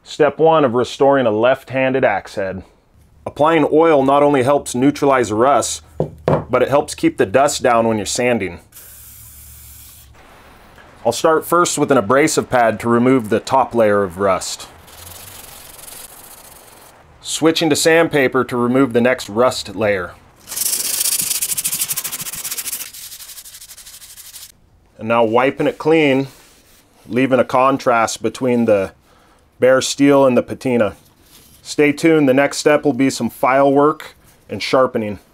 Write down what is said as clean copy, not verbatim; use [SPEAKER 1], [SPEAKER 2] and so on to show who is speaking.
[SPEAKER 1] Step 1 of restoring a left-handed axe head. Applying oil not only helps neutralize rust, but it helps keep the dust down when you're sanding. I'll start first with an abrasive pad to remove the top layer of rust. Switching to sandpaper to remove the next rust layer. And now wiping it clean, leaving a contrast between the bare steel and the patina. Stay tuned, the next step will be some file work and sharpening.